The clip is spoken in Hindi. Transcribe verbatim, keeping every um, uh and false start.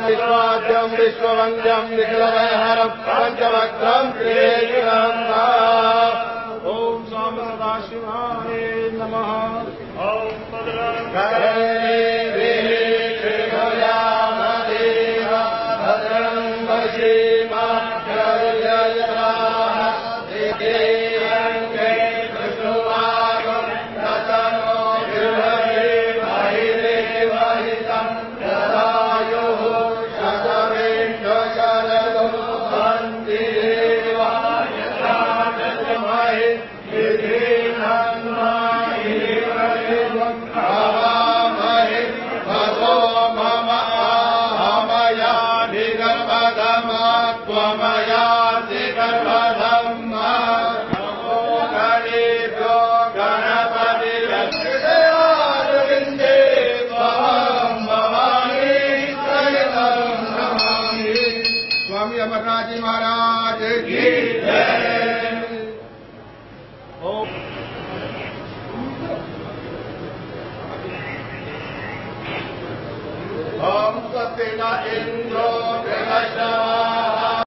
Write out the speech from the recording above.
विश्वाद्यं विश्ववन्द्यं विश्ववैहरं पंचवक्त्रं त्रिनेत्रं ओम स्वामी सदाशिवाय नमः। ओम भद्रं अमरनाथ महाराज की जय। ओम सत्येन इंद्रो प्रकाशवान्